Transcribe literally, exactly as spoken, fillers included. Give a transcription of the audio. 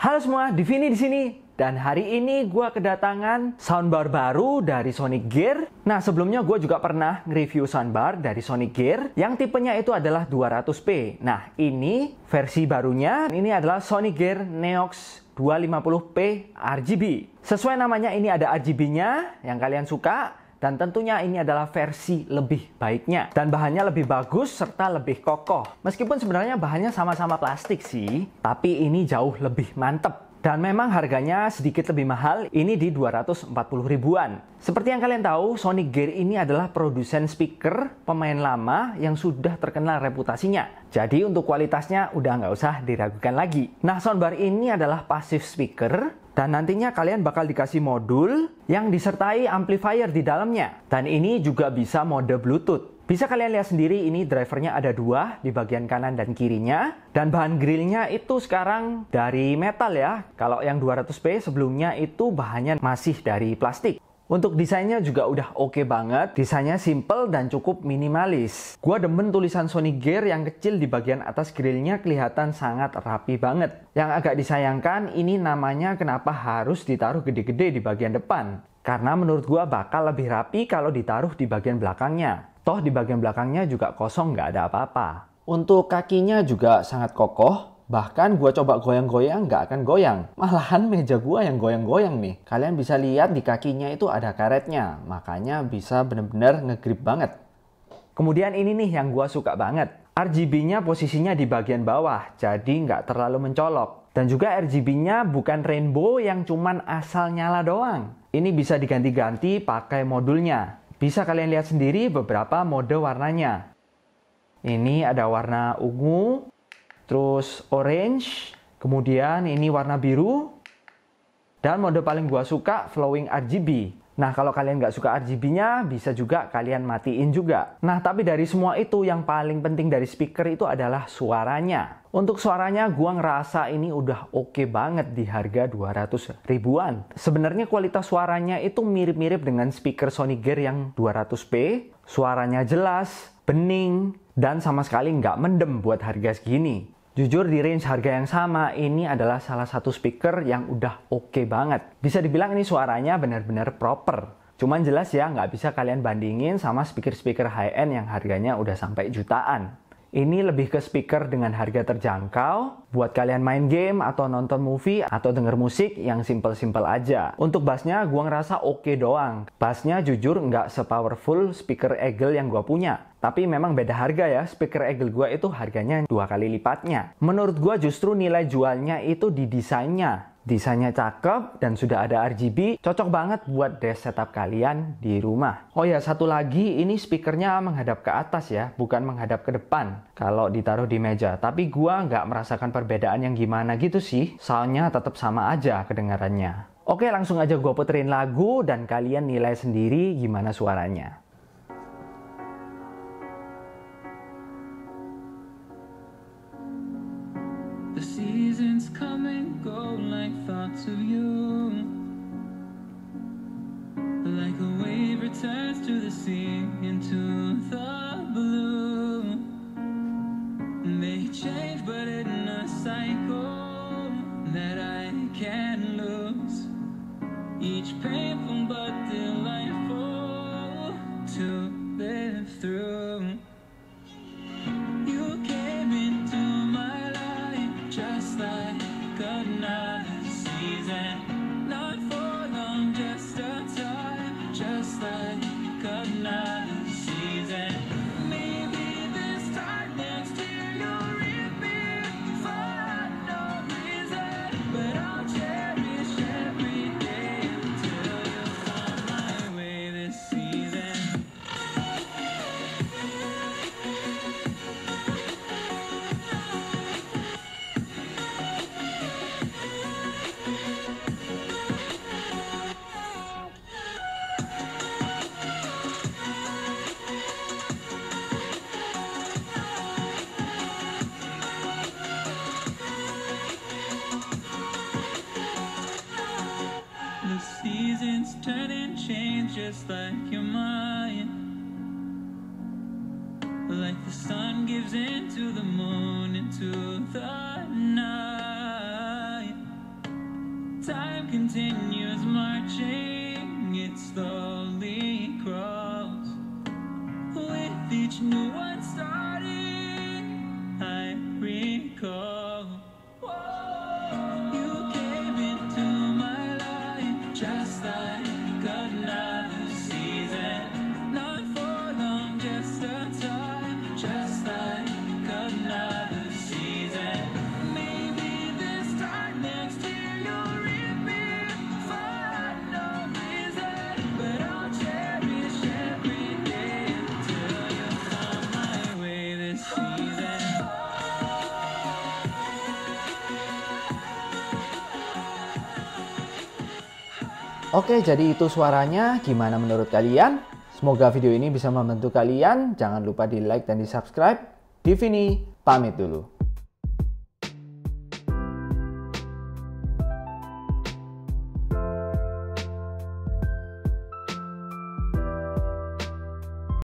Halo semua, Divini di sini. Dan hari ini gue kedatangan soundbar baru dari Sonic Gear. Nah, sebelumnya gue juga pernah nge-review soundbar dari Sonic Gear yang tipenya itu adalah dua ratus p. Nah, ini versi barunya. Ini adalah Sonic Gear Neox dua lima puluh p R G B. Sesuai namanya, ini ada R G B-nya yang kalian suka. Dan tentunya ini adalah versi lebih baiknya. Dan bahannya lebih bagus serta lebih kokoh. Meskipun sebenarnya bahannya sama-sama plastik sih, tapi ini jauh lebih mantep. Dan memang harganya sedikit lebih mahal, ini di dua ratus empat puluh ribuan. Seperti yang kalian tahu, Sonic Gear ini adalah produsen speaker pemain lama yang sudah terkenal reputasinya. Jadi untuk kualitasnya udah nggak usah diragukan lagi. Nah, soundbar ini adalah passive speaker. Dan nantinya kalian bakal dikasih modul yang disertai amplifier di dalamnya. Dan ini juga bisa mode Bluetooth. Bisa kalian lihat sendiri, ini drivernya ada dua di bagian kanan dan kirinya. Dan bahan grillnya itu sekarang dari metal ya. Kalau yang dua ratus p sebelumnya itu bahannya masih dari plastik. Untuk desainnya juga udah oke banget. Desainnya simple dan cukup minimalis. Gua demen tulisan Sonic Gear yang kecil di bagian atas grillnya, kelihatan sangat rapi banget. Yang agak disayangkan, ini namanya kenapa harus ditaruh gede-gede di bagian depan. Karena menurut gua bakal lebih rapi kalau ditaruh di bagian belakangnya. Toh di bagian belakangnya juga kosong, nggak ada apa-apa. Untuk kakinya juga sangat kokoh. Bahkan gue coba goyang-goyang nggak akan goyang. Malahan meja gue yang goyang-goyang nih. Kalian bisa lihat di kakinya itu ada karetnya. Makanya bisa bener-bener ngegrip banget. Kemudian ini nih yang gue suka banget. R G B-nya posisinya di bagian bawah. Jadi nggak terlalu mencolok. Dan juga R G B-nya bukan rainbow yang cuman asal nyala doang. Ini bisa diganti-ganti pakai modulnya. Bisa kalian lihat sendiri beberapa mode warnanya. Ini ada warna ungu. Terus orange, kemudian ini warna biru, dan mode paling gua suka flowing R G B. Nah, kalau kalian nggak suka R G B-nya, bisa juga kalian matiin juga. Nah, tapi dari semua itu, yang paling penting dari speaker itu adalah suaranya. Untuk suaranya, gua ngerasa ini udah oke banget di harga dua ratus ribuan. Sebenarnya kualitas suaranya itu mirip-mirip dengan speaker Sonic Gear yang dua ratus p. Suaranya jelas, bening, dan sama sekali nggak mendem buat harga segini. Jujur di range harga yang sama, ini adalah salah satu speaker yang udah oke banget. Bisa dibilang ini suaranya benar-benar proper. Cuman jelas ya, nggak bisa kalian bandingin sama speaker-speaker high-end yang harganya udah sampai jutaan. Ini lebih ke speaker dengan harga terjangkau, buat kalian main game atau nonton movie atau denger musik yang simple-simple aja. Untuk bassnya gua ngerasa oke doang. Bassnya jujur nggak sepowerful speaker Eagle yang gua punya. Tapi memang beda harga ya, speaker Eagle gua itu harganya dua kali lipatnya. Menurut gua justru nilai jualnya itu di desainnya. Desainnya cakep dan sudah ada R G B, cocok banget buat desk setup kalian di rumah. Oh ya, satu lagi, ini speakernya menghadap ke atas ya, bukan menghadap ke depan kalau ditaruh di meja. Tapi gua nggak merasakan perbedaan yang gimana gitu sih, soundnya tetap sama aja kedengarannya. Oke, langsung aja gua puterin lagu dan kalian nilai sendiri gimana suaranya. The seasons come and go like thoughts of you. Like a wave returns to the sea, into the blue. They change but in a cycle that I can't lose. Each painful but delightful to live through. You came into my life just like another season. Not for long, just a time, just like another season. Maybe this time next year you'll reap me for no reason. But I'll cherish every day until you come my way this season. The seasons turn and change just like your mind. Like the sun gives into the moon, into the night. continues marching, it slowly crawls. With each new one starting, I recall. You came into my life just like another season. Not for long, just a time, just like another season. Maybe this time next year you'll reappear for no reason, but I'll cherish every day until you come my way this season. Oke, jadi itu suaranya. Gimana menurut kalian? Semoga video ini bisa membantu kalian. Jangan lupa di like dan di subscribe. Divini pamit dulu.